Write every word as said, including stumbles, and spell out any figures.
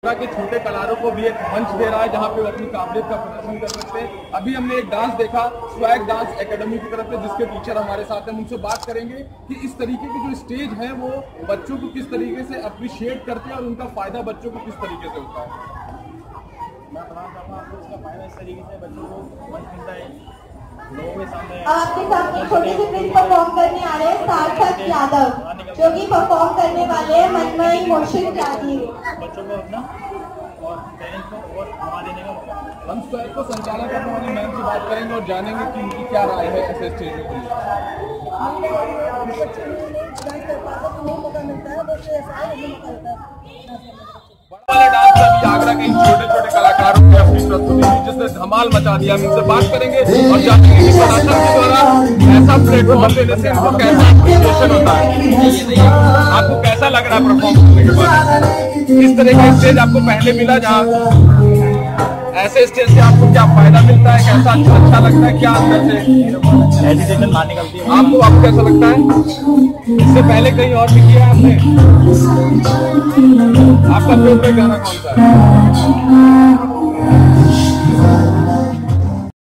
के छोटे कलाकारों को भी एक मंच दे रहा है जहां पे वो अपनी काबिलियत का प्रदर्शन कर सकते हैं। अभी हमने एक डांस देखा स्वैग डांस एकेडमी की तरफ से, जिसके टीचर हमारे साथ हैं। उनसे बात करेंगे कि इस तरीके के जो स्टेज है वो बच्चों को किस तरीके से अप्रिशिएट करते हैं और उनका फायदा बच्चों को किस तरीके से होता है। मैं बताना चाहूँगा आपको इसका फायदा इस तरीके से बच्चों को मंच मिलता है लोगों के सामने। आपके सामने छोटे से प्रिंस परफॉर्म करने आ रहे हैं सार्थक यादव, जो कि परफॉर्म करने वाले हैं मनमयी मोशन त्यागी। बच्चों को अपना और पेरेंट्स को और हवा देने का मौका। हम स्वैग को संचालन करने वाली मैम से बात करेंगे और जानेंगे कि उनकी क्या राय है ऐसे स्टेजों के लिए। डांस में अभी आगरा के इन छोटे छोटे कलाकारों ने अपनी प्रस्तुति दी जिसने धमाल मचा दिया। हम इनसे बात करेंगे और जानेंगे कि प्रदर्शन के द्वारा ऐसा प्लेटफॉर्म देने से इनको कैसा एप्रिसिएशन होता है। आपको कैसा लग रहा है परफॉर्म करने के बाद? किस तरह का स्टेज आपको पहले मिला जहाँ ऐसे स्टेज से आपको क्या फायदा मिलता है? कैसा अच्छा, अच्छा लगता है? क्या अंदर से एजुकेशन बाहर निकलती है आपको आपको कैसा लगता है? इससे पहले कहीं और भी किया आपने? आपका फेवरेट गाना कौन सा है?